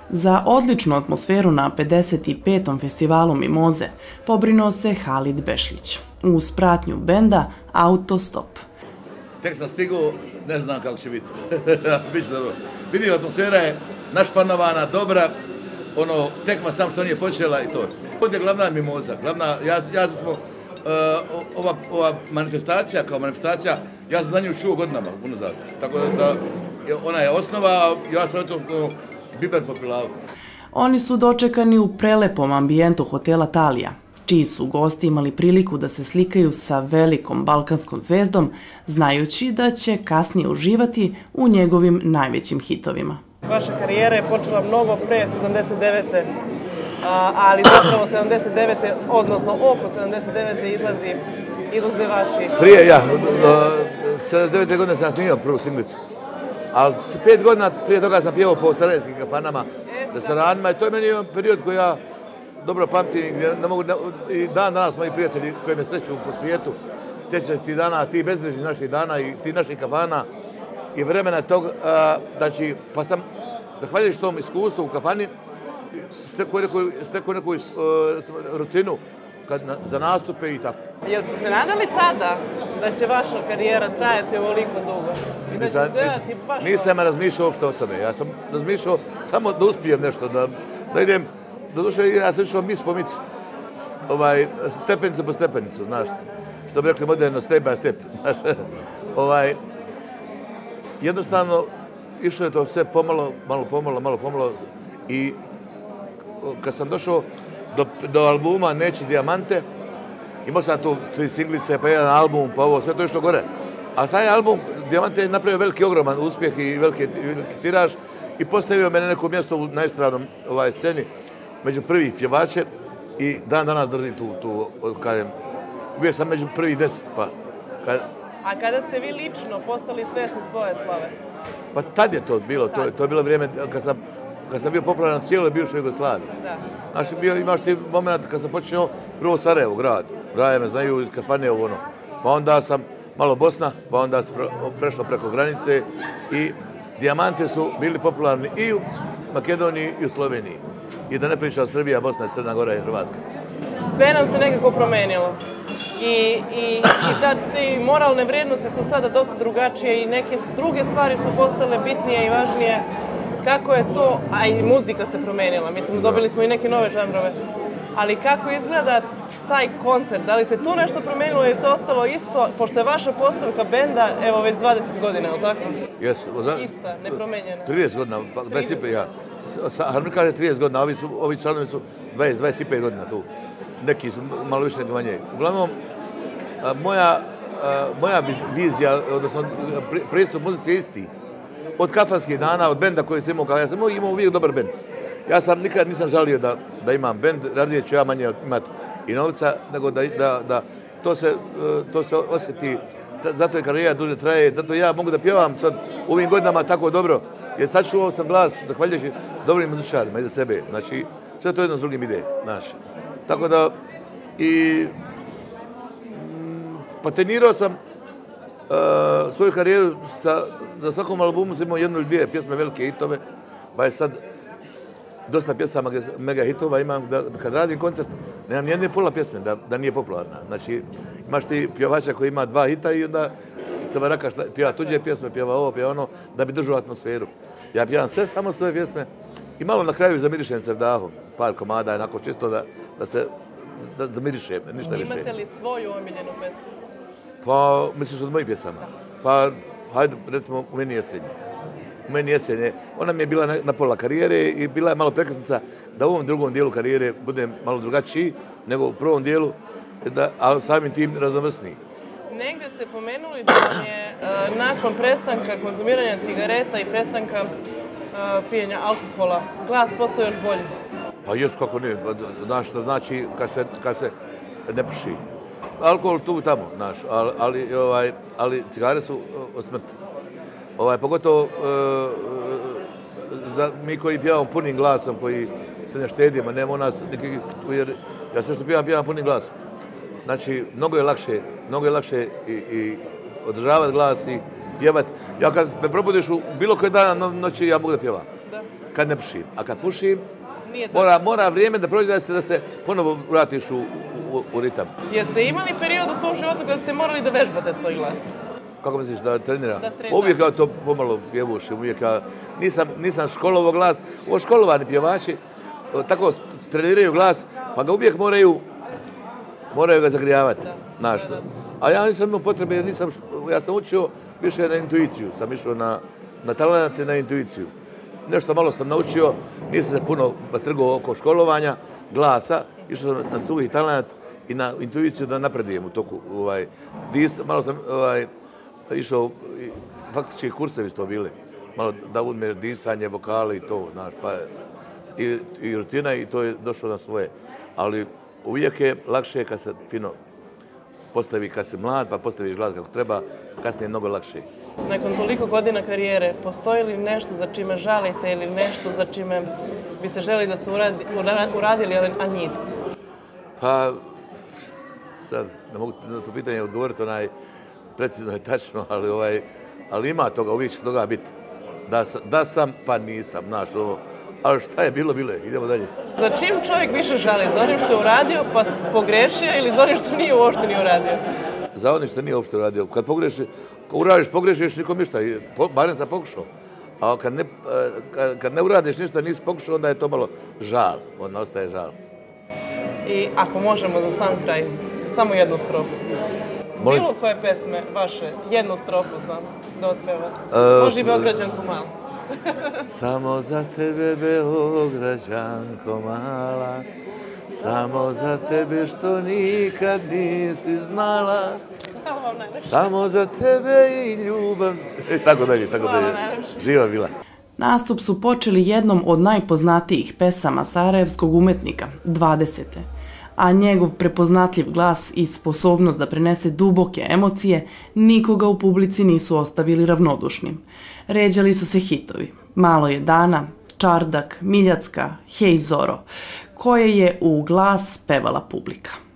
Za odličnu atmosferu na 55. festivalu Mimoze pobrinuo se Halid Bešlić uz pratnju benda Autostop. Tek sam stigao, ne znam kako će biti. Biće dobro. Vidim, atmosfera je našpanovana, dobra, tekma sam što nije počela i to. Ovdje je glavna Mimoza, ja smo, ova manifestacija kao manifestacija, ja sam za nju čuo godinama unazad. Tako da ona je osnova, a ja sam to biber popilao. Oni su dočekani u prelepom ambijentu hotela Talija, čiji su gosti imali priliku da se slikaju sa velikom balkanskom zvezdom, znajući da će kasnije uživati u njegovim najvećim hitovima. Vaša karijera je počela mnogo pre 79. Ali zapravo 79. odnosno oko 79. izlaze vaši. Prije, 79. godine sam snimao prvu singlicu. Ali 5 godina prije toga sam pjevao po sarajevačkim kafanama, restoranima i to je meni period koji ja dobro pamtim, gdje ne mogu, i dan danas moji prijatelji koji me sreću po svijetu, sjećaju tih dana, tih bezbrižnih naših dana i tih naših kafana i vremena tog, znači, pa sam, zahvaljujući tom iskustvu u kafani, stekao neku rutinu za nastupe i tako. Jel ste se nadali tada da će vaša karijera trajati ovoliko dugo? I da će izgledati baš ovo? Nisam razmišljao uopšte o tome. Ja sam razmišljao samo da uspijem nešto, da idem, doduše ja sam išao mis po mic, stepenicu po stepenicu, znaš, što bi rekli moderno, step by step. Jednostavno, išlo je to sve pomalo, malo pomalo i kad sam došao do albuma Neći dijamante, imao sam tu 3 singlice, pa jedan album, pa ovo, sve to išlo gore. A taj album, Dijamante, je napravio veliki, ogroman uspjeh i veliki tiraž i postavio me na neko mjesto na estradnom sceni među prvih pjevače i dan danas držim tu, kažem, uvijek sam među prvih 10, pa... A kada ste vi lično postali svjesni svoje slave? Pa tad je to bilo, to je bilo vrijeme kad sam bio popularan na cijeloj bivšoj Jugoslaviji. Znači, imaš ti moment kad sam počeo prvo Sarajevo, grad. Braje me znaju iz kafane, pa onda sam malo Bosna, pa onda sam prešao preko granice i Dijamante su bili popularni i u Makedoniji i u Sloveniji. I da ne pričam Srbija, Bosna, Crna Gora i Hrvatska. Sve nam se nekako promenilo. I te moralne vrijednosti su sada dosta drugačije i neke druge stvari su postale bitnije i važnije. Kako je to, a i muzika se promenila, mislim, dobili smo i neke nove žanrove, ali kako izgleda taj koncert, da li se tu nešto promenilo ili je to ostalo isto, pošto je vaša postavka benda, evo, već 20 godina, je li tako? Jesu. Ista, nepromenjena. 30 godina, 25, ja. Harmonika je 30 godina, ovi članovi su 25 godina tu. Neki su malo više nego manje. Uglavnom, moja vizija, odnosno pristup muzici je isti. Od kafanskih dana, od benda koji sam imao, ja sam imao uvijek dobar bend. Ja sam nikad nisam žalio da imam bend, radije ću ja manje imati i novca, nego da to se osjeti, zato je karijera duže traje, zato ja mogu da pjevam sad u ovim godinama tako dobro, jer sačuvao sam glas, zahvaljujući dobrim muzičarima iza sebe, znači sve to jedno s drugim ide, znaš. Tako da, i patenirao sam svoju karijeru, za svakom albumu sam imao 1 ili 2 pjesme, velike hitove, pa je sad dosta pjesama mega hitova imam, kad radim koncert, nemam nijedne fula pjesme da nije popularna. Znači, imaš ti pjevača koji ima 2 hita i onda se varaka pjeva tuđe pjesme, pjeva ovo, pjeva ono, da bi držao atmosferu. Ja pjevam sve samo svoje pjesme i malo na kraju zamirišem Cevdahom, par komada, onako čisto da zamirišem, ništa više. Imate li svoju omiljenu pjesmu? Pa, misliš od mojih pjesama? Pa, hajde, recimo, U meni jesenje. U meni jesenje. Ona mi je bila na pola karijere i bila je malo prekretnica da u ovom drugom dijelu karijere budem malo drugačiji nego u prvom dijelu, ali samim tim raznovrsniji. Negdje ste pomenuli da vam je nakon prestanka konzumiranja cigareta i prestanka pijenja alkohola glas postao još bolji. Pa još kako ne, znaš šta znači kad se ne puši. Alkohol tu i tamo, znaš, ali cigare su od smrti. Pogotovo za mi koji pjevamo punim glasom, koji se ne štedimo, nema u nas nikakvih, jer ja sve što pjevam punim glasom. Znači, mnogo je lakše i održavati glas i pjevati. Ja kad me probudiš u bilo koji dan noći, ja mogu da pjevam. kad ne pušim. A kad pušim, Nije tako. mora vrijeme da prođe da se ponovo vratiš u ritam. Jeste imali period u svom životu kada ste morali da vežbate svoj glas? Kako misliš, da treniram? Da treniram. Uvijek ja to pomalo pjevušim, uvijek ja nisam školovao glas. Ovo školovani pjevači tako treniraju glas, pa ga uvijek moraju ga zagrijavati. Znaš što. A ja nisam imao potrebe, jer ja sam učio više na intuiciju, sam išao na talent i na intuiciju. Nešto malo sam naučio, nisam se puno trgao oko školovanja, glasa, išao sam na suhi talent i na intuiciju da napredujem u toku. Malo sam išao, faktički kursevi su to bili, malo da uzme disanje, vokale i to, znaš, pa i rutina i to je došlo na svoje. Ali uvijek je lakše kad se fino postavi, kad si mlad, pa postaviš glas kako treba, kasnije je mnogo lakše. Nakon toliko godina karijere, postoji li nešto za čime žalite ili nešto za čime biste želi da ste uradili, a niste? Pa, sad, ne mogu na to pitanje odgovoriti precizno i tačno, ali ima toga, uvijek će toga biti. Da sam, pa nisam, znaš, ali šta je bilo, bilo je, idemo dalje. Za čim čovjek više žali? Za onim što je uradio pa pogrešio ili za onim što nije uopšte ni uradio? Za onim što nije uopšte uradio. Kad uradiš, pogrešiš, nikom ništa, barem sam pokušao. A kad ne uradiš ništa, nisi pokušao, onda je to malo žal, onda ostaje žal. I ako možemo za sam kraj, samo jednu strofu. Bilo koje pesme vaše, jednu strofu samo da otpeva. Može i Beograđanko malo. Samo za tebe, Beograđanko mala, samo za tebe što nikad nisi znala, samo za tebe i ljubav. Tako dalje, tako dalje. Živa bila. Nastup su počeli jednom od najpoznatijih pesama sarajevskog umetnika, 20. A njegov prepoznatljiv glas i sposobnost da prenese duboke emocije nikoga u publici nisu ostavili ravnodušnim. Ređali su se hitovi Malo je dana, Čardak, Miljacka, Hej Zoro, koje je u glas pevala publika.